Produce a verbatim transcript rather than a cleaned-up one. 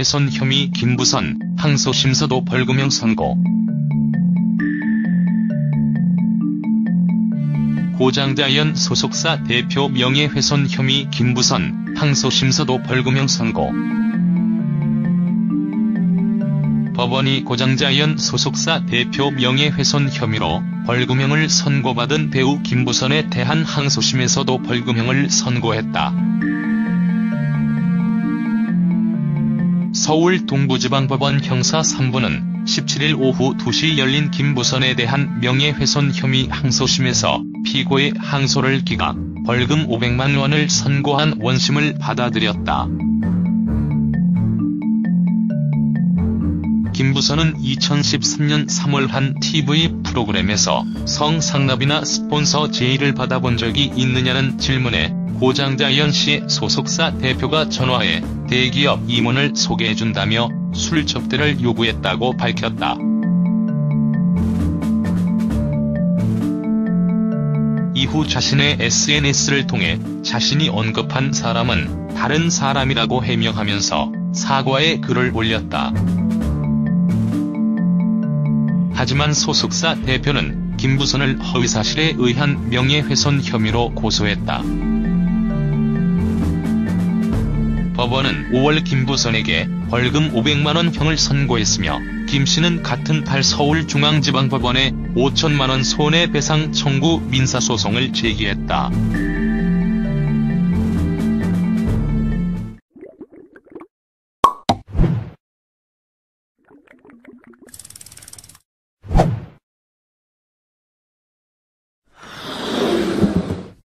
명예훼손 혐의 김부선, 항소심서도 벌금형 선고. 고장자이언 소속사 대표 명예훼손 혐의 김부선, 항소심서도 벌금형 선고. 법원이 고장자이언 소속사 대표 명예훼손 혐의로 벌금형을 선고받은 배우 김부선에 대한 항소심에서도 벌금형을 선고했다. 서울 동부지방법원 형사 삼 부는 십칠일 오후 두 시 열린 김부선에 대한 명예훼손 혐의 항소심에서 피고의 항소를 기각, 벌금 오백만 원을 선고한 원심을 받아들였다. 김부선은 이천십삼 년 삼월 한 티비 프로그램에서 성상납이나 스폰서 제의를 받아본 적이 있느냐는 질문에 고장자이언 씨의 소속사 대표가 전화해 대기업 임원을 소개해준다며 술 접대를 요구했다고 밝혔다. 이후 자신의 에스엔에스를 통해 자신이 언급한 사람은 다른 사람이라고 해명하면서 사과의 글을 올렸다. 하지만 소속사 대표는 김부선을 허위사실에 의한 명예훼손 혐의로 고소했다. 법원은 오월 김부선에게 벌금 오백만 원 형을 선고했으며 김씨는 같은 달 서울중앙지방법원에 오천만 원 손해배상 청구 민사소송을 제기했다.